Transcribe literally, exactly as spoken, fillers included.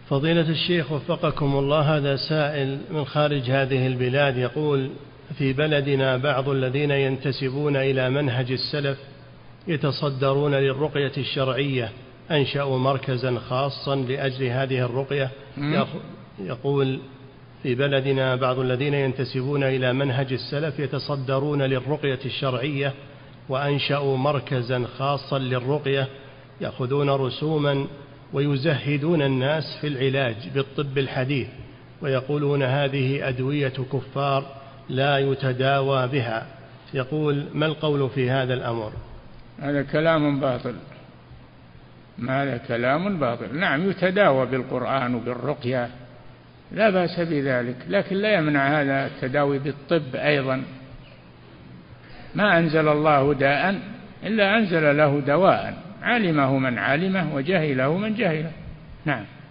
فضيلة الشيخ وفقكم الله، هذا سائل من خارج هذه البلاد يقول: في بلدنا بعض الذين ينتسبون إلى منهج السلف يتصدرون للرقية الشرعية، أنشأوا مركزا خاصا لأجل هذه الرقية. يقول: في بلدنا بعض الذين ينتسبون إلى منهج السلف يتصدرون للرقية الشرعية وأنشأوا مركزا خاصا للرقية، يأخذون رسوما ويزهدون الناس في العلاج بالطب الحديث، ويقولون هذه أدوية كفار لا يتداوى بها. يقول: ما القول في هذا الأمر؟ هذا كلام باطل، هذا كلام باطل. نعم، يتداوى بالقرآن وبالرقية، لا بأس بذلك، لكن لا يمنع هذا التداوي بالطب أيضا. ما أنزل الله داء إلا أنزل له دواء، علمه من علمه وجهله من جهله. نعم.